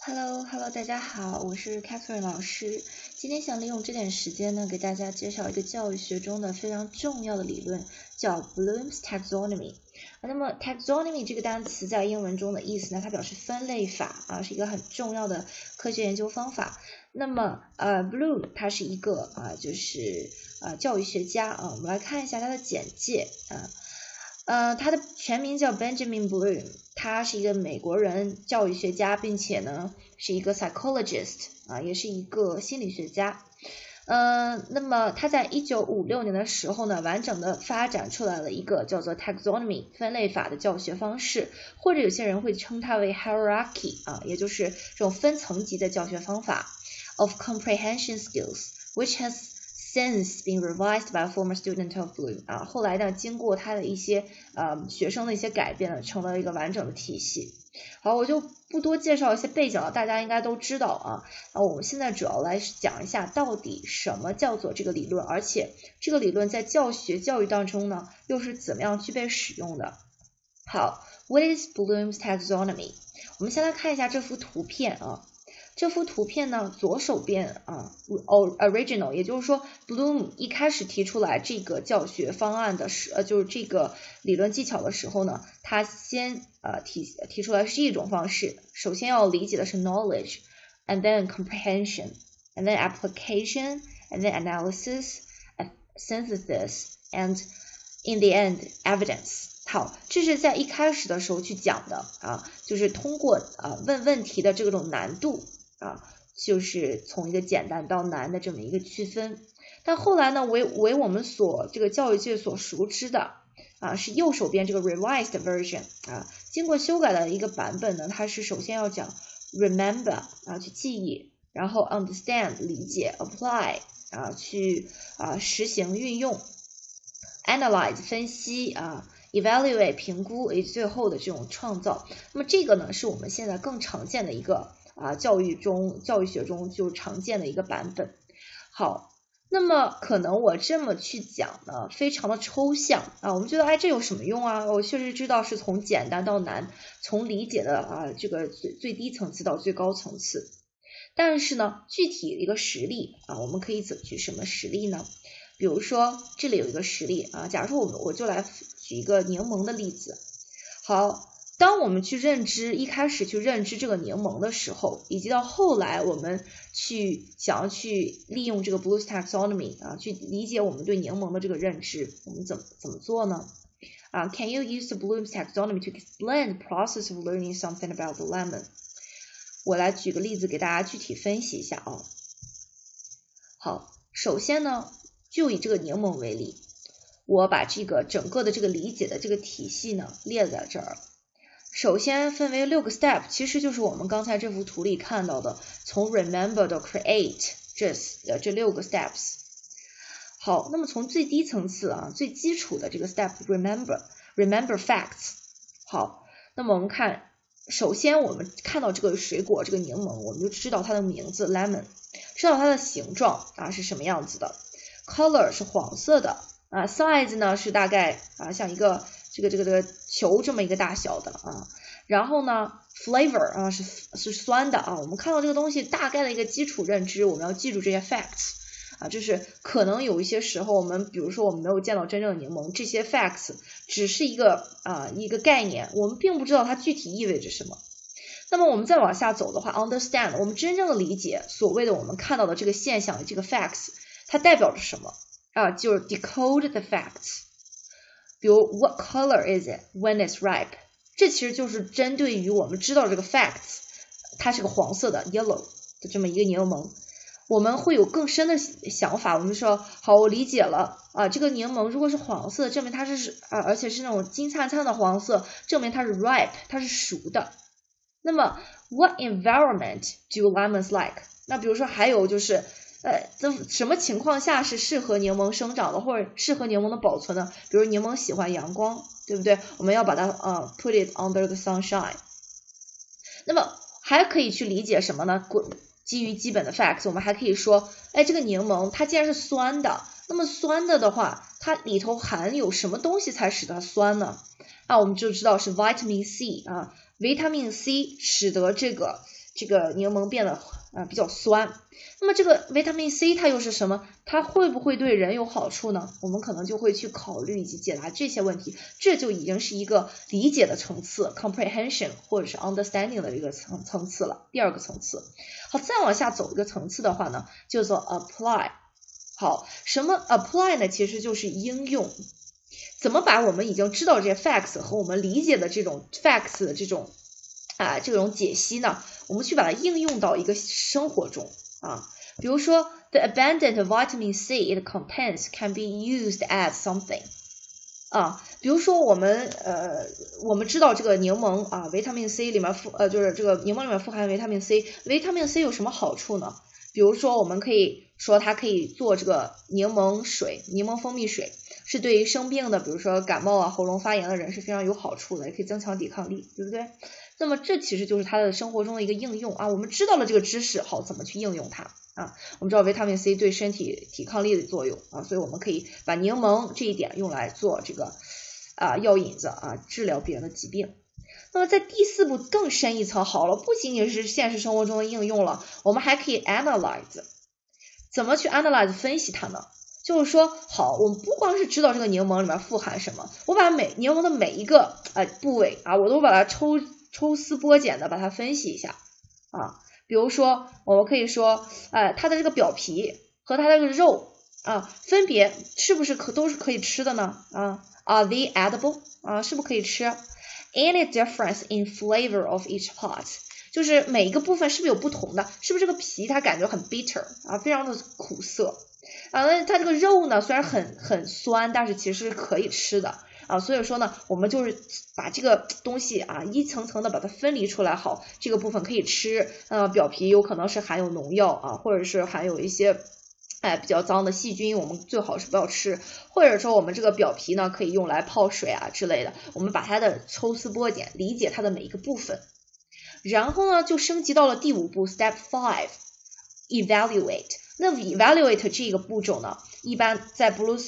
Hello，大家好，我是 Catherine 老师。今天想利用这点时间呢，给大家介绍一个教育学中的非常重要的理论，叫 Bloom's Taxonomy。那么 Taxonomy 这个单词在英文中的意思呢，它表示分类法是一个很重要的科学研究方法。那么Bloom 他是一个教育学家我们来看一下他的简介他的全名叫 Benjamin Bloom， 他是一个美国人教育学家，并且呢是一个 psychologist 也是一个心理学家。那么他在1956年的时候呢，完整的发展出来了一个叫做 Taxonomy 分类法的教学方式，或者有些人会称它为 hierarchy 也就是这种分层级的教学方法 of comprehension skills which has since been revised by a former student of Bloom 后来呢经过他的一些学生的一些改变呢，成了一个完整的体系。好，我就不多介绍一些背景了，大家应该都知道我们现在主要来讲一下到底什么叫做这个理论，而且这个理论在教育当中呢又是怎么样去被使用的。好， What is Bloom's Taxonomy？ 我们先来看一下这幅图片这幅图片呢，左手边original， 也就是说 Bloom 一开始提出来这个教学方案的就是这个理论技巧的时候呢，他先提出来是一种方式，首先要理解的是 knowledge and then comprehension and then application and then analysis and synthesis and in the end evidence。好，这是在一开始的时候去讲的就是通过问问题的这种难度就是从一个简单到难的这么一个区分。但后来呢，为我们这个教育界所熟知的是右手边这个 revised version 经过修改的一个版本呢，它是首先要讲 remember 去记忆，然后 understand 理解， apply 去实行运用， analyze 分析evaluate 评估，以及最后的这种创造。那么这个呢是我们现在更常见的一个教育学中就常见的一个版本。好，那么可能我这么去讲呢非常的抽象我们觉得这有什么用我确实知道是从简单到难，从理解的这个最低层次到最高层次，但是呢具体一个实例我们可以举什么实例呢？比如说这里有一个实例假如说我就来举一个柠檬的例子。好，当我们一开始去认知这个柠檬的时候，以及到后来我们想要去利用这个 Bloom's Taxonomy去理解我们对柠檬的这个认知，我们怎么做呢？Can you use the Bloom's Taxonomy to explain the process of learning something about the lemon？ 我来举个例子给大家具体分析一下好，首先呢就以这个柠檬为例，我把这个整个的这个理解的这个体系呢列在这儿。首先分为6个 step， 其实就是我们刚才这幅图里看到的从 remember 到 create 这6个 steps。 好，那么从最低层次最基础的这个 step remember facts。 好，那么我们看，首先我们看到这个水果这个柠檬，我们就知道它的名字 lemon， 知道它的形状是什么样子的， color 是黄色的size 呢是大概像一个这个球这么一个大小的然后呢 flavor 是酸的我们看到这个东西大概的一个基础认知，我们要记住这些 facts就是可能有一些时候比如说我们没有见到真正的柠檬，这些 facts 只是一个概念，我们并不知道它具体意味着什么。那么我们再往下走的话 understand， 我们真正的理解所谓的我们看到的这个现象的这个 facts 它代表着什么就是 decode the facts。 比如 what color is it when it's ripe， 这其实就是针对于我们知道这个 facts 它是个黄色的 yellow 的这么一个柠檬，我们会有更深的想法，我们说好，我理解了这个柠檬如果是黄色，证明它是而且是那种金灿灿的黄色，证明它是 ripe， 它是熟的。那么 what environment do lemons like？ 那比如说还有就是什么情况下是适合柠檬生长的，或者适合柠檬的保存的？比如柠檬喜欢阳光，对不对？我们要把它put it under the sunshine。 那么还可以去理解什么呢？基于基本的 facts， 我们还可以说这个柠檬它既然是酸的，那么酸的话它里头含有什么东西才使它酸呢？我们就知道是 vitamin C Vitamin C 使得这个这个柠檬变得比较酸。那么这个维他命 C 它又是什么？它会不会对人有好处呢？我们可能就会去考虑以及解答这些问题，这就已经是一个理解的层次 comprehension 或者是 understanding 的一个层次了，第二个层次。好，再往下走一个层次的话呢，叫做 apply。好，什么 apply 呢？其实就是应用。怎么把我们已经知道这些 facts 和我们理解的这种 facts 的这种解析呢，我们去把它应用到一个生活中比如说 the abundant vitamin C it contains can be used as something 比如说我们知道这个柠檬维他命 C 里面就是这个柠檬里面富含维他命 C， 维他命 C 有什么好处呢？比如说我们可以说它可以做这个柠檬水，柠檬蜂蜜水是对于生病的，比如说感冒喉咙发炎的人是非常有好处的，也可以增强抵抗力，对不对？那么这其实就是它的生活中的一个应用我们知道了这个知识，好，怎么去应用它我们知道维他命 C 对身体抵抗力的作用所以我们可以把柠檬这一点用来做这个药引子治疗别人的疾病。那么在第4步更深一层，好了，不仅仅是现实生活中的应用了，我们还可以 analyze。 怎么去 analyze 分析它呢？就是说好，我们不光是知道这个柠檬里面富含什么，我把柠檬的每一个部位我都把它抽丝剥茧的把它分析一下比如说我们可以说它的这个表皮和它的这个肉分别是不是都是可以吃的呢are they edible 是不是可以吃？Any difference in flavor of each part 就是每一个部分是不是有不同的？是不是这个皮它感觉很 bitter 非常的苦涩那它这个肉呢虽然很酸，但是其实是可以吃的所以说呢我们就是把这个东西一层层的把它分离出来，好，这个部分可以吃表皮有可能是含有农药或者是含有一些比较脏的细菌，我们最好是不要吃，或者说我们这个表皮呢可以用来泡水之类的，我们把它的抽丝剥茧，理解它的每一个部分。然后呢就升级到了第5步 Step 5 Evaluate。 那 Evaluate 这个步骤呢，一般在 Bloom's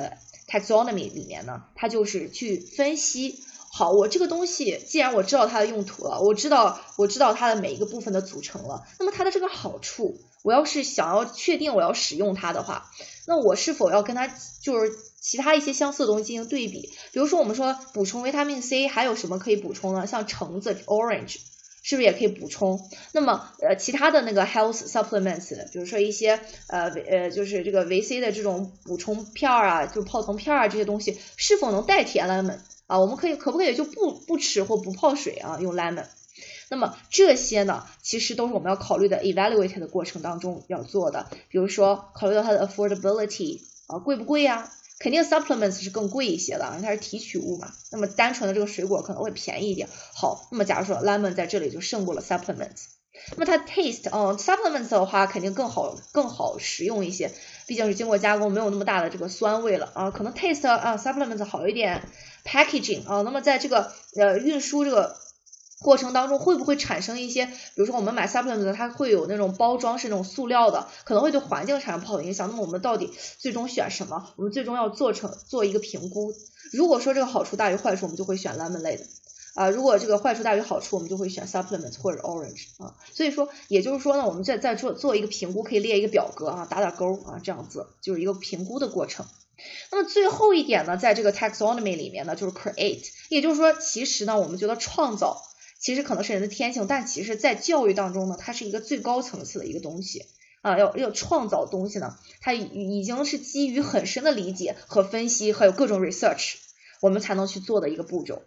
Taxonomy 里面呢，它就是去分析，好，我这个东西既然我知道它的用途了，我知道它的每一个部分的组成了，那么它的这个好处，我要是想要确定我要使用它的话，那我是否要跟它就是其他一些相似的东西进行对比？比如说我们说补充维他命 C 还有什么可以补充呢？像橙子 orange 是不是也可以补充？那么其他的那个 health supplements， 比如说一些就是这个维 C 的这种补充片就泡腾片这些东西，是否能代替 lemon 我们可不可以就不吃或不泡水用 lemon？ 那么这些呢其实都是我们要考虑的 evaluate 的过程当中要做的。比如说考虑到它的 affordability 贵不贵肯定 supplements 是更贵一些的，因为它是提取物嘛，那么单纯的这个水果可能会便宜一点。好，那么假如说 lemon 在这里就胜过了 supplements。 那么它 taste supplements 的话肯定更好食用一些，毕竟是经过加工，没有那么大的这个酸味了可能 taste supplements 好一点。 packaging 那么在这个运输这个过程当中会不会产生一些，比如说我们买 supplements 它会有那种包装是那种塑料的，可能会对环境产生不好的影响，那么我们到底最终选什么？我们最终要做一个评估。如果说这个好处大于坏处，我们就会选 lemon 类的如果这个坏处大于好处，我们就会选 supplements 或者 orange 所以说也就是说呢，我们再做一个评估，可以列一个表格打勾这样子就是一个评估的过程。那么最后一点呢，在这个 taxonomy 里面呢，就是 create， 也就是说其实呢我们觉得创造其实可能是人的天性，但其实在教育当中呢，它是一个最高层次的一个东西要创造东西呢，它已经是基于很深的理解和分析，还有各种 research 我们才能去做的一个步骤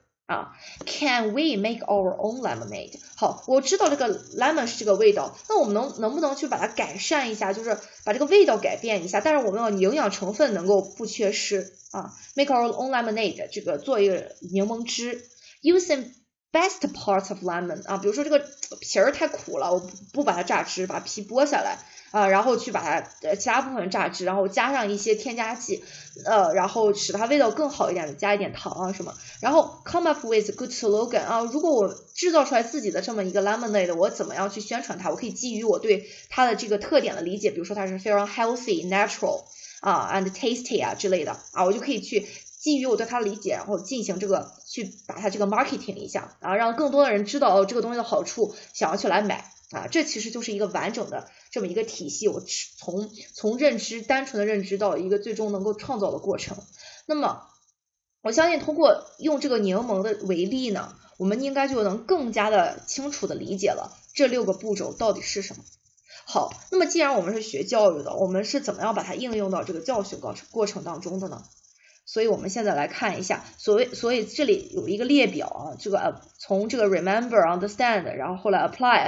Can we make our own lemonade？ 好，我知道这个 lemon 是这个味道，那我们能不能去把它改善一下，就是把这个味道改变一下，但是我们要营养成分能够不缺失make our own lemonade 这个做一个柠檬汁 using best parts of lemon 比如说这个皮儿太苦了，我不把它榨汁，把皮剥下来然后去把它其他部分榨汁，然后加上一些添加剂然后使它味道更好一点的，加一点糖什么，然后 come up with good slogan 如果我制造出来自己的这么一个 lemonade， 我怎么样去宣传它？我可以基于我对它的这个特点的理解，比如说它是非常 healthy natural and tasty 之类的我就可以去基于我对它的理解，然后进行这个去把它这个 marketing 一下让更多的人知道这个东西的好处，想要去来买这其实就是一个完整的这么一个体系，我从单纯的认知到一个最终能够创造的过程。那么我相信通过用这个柠檬的为例呢，我们应该就能更加的清楚的理解了这6个步骤到底是什么。好，那么既然我们是学教育的，我们是怎么样把它应用到这个教学过程当中的呢？所以我们现在来看一下，所以这里有一个列表这个从这个 remember、understand， 然后后来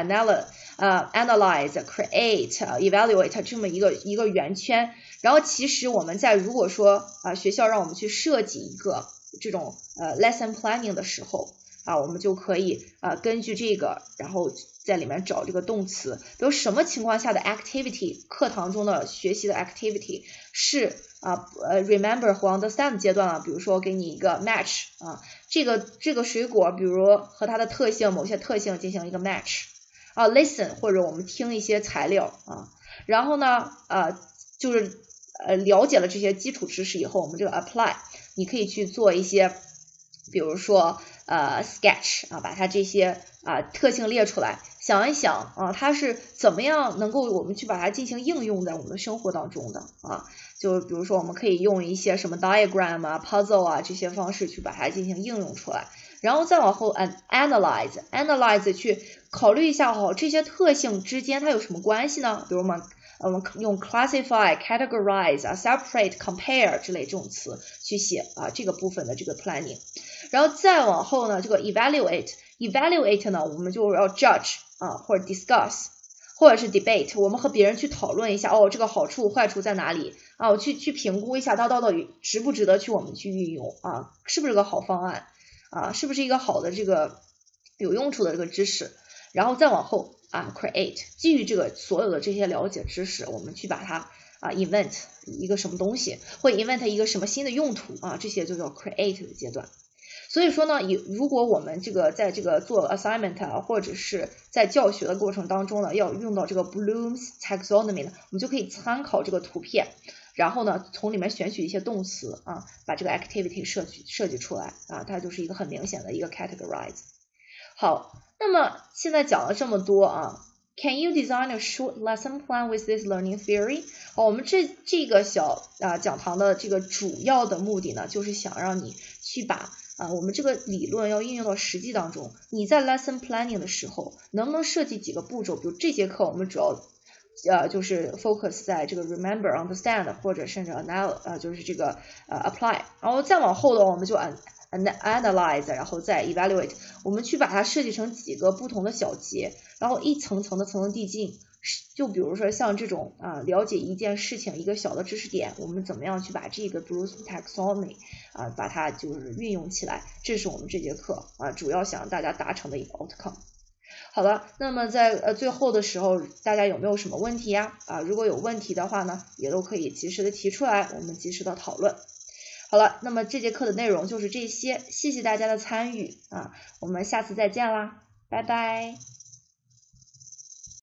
apply、analyze、create、evaluate 这么一个圆圈。然后其实我们在如果说学校让我们去设计一个这种lesson planning 的时候我们就可以根据这个，然后在里面找这个动词，比如什么情况下的 activity， 课堂中的学习的 activity 是remember 和 understand 阶段比如说给你一个 match 这个水果比如和它的特性某些特性进行一个 match listen 或者我们听一些材料然后呢就是了解了这些基础知识以后，我们这个 apply 你可以去做一些比如说sketch 把它这些特性列出来，想一想它是怎么样能够我们去把它进行应用在我们的生活当中的就比如说我们可以用一些什么 diagram puzzle 这些方式去把它进行应用出来，然后再往后analyze 去考虑一下这些特性之间它有什么关系呢？比如我们用 classify、categorize、separate、compare 之类这种词去写这个部分的这个 planning。然后再往后呢，这个 evaluate 呢，我们就要 judge 或者 discuss 或者是 debate， 我们和别人去讨论一下这个好处坏处在哪里我去评估一下它到底值不值得我们去运用是不是个好方案是不是一个好的这个有用处的这个知识。然后再往后create 基于这个所有的这些了解知识，我们去把它invent 一个什么东西，或 invent 一个什么新的用途这些就叫 create 的阶段。所以说呢，如果我们在这个做 assignment 或者是在教学的过程当中呢，要用到这个 Bloom's Taxonomy 呢，我们就可以参考这个图片，然后呢从里面选取一些动词把这个 activity 设计出来它就是一个很明显的一个 categorize。好，那么现在讲了这么多Can you design a short lesson plan with this learning theory？ 我们这个小讲堂的这个主要的目的呢，就是想让你去把我们这个理论要应用到实际当中。你在 lesson planning 的时候，能不能设计几个步骤？比如这节课我们主要就是 focus 在这个 remember、understand 或者甚至就是这个apply， 然后再往后的我们就analyze， 然后再 evaluate， 我们去把它设计成几个不同的小节，然后一层层递进。就比如说像这种了解一件事情一个小的知识点，我们怎么样去把这个 Bloom's Taxonomy把它就是运用起来，这是我们这节课主要想让大家达成的一个 outcome。好了，那么在最后的时候，大家有没有什么问题呀？如果有问题的话呢，也都可以及时的提出来，我们及时的讨论。好了，那么这节课的内容就是这些，谢谢大家的参与我们下次再见啦，拜拜。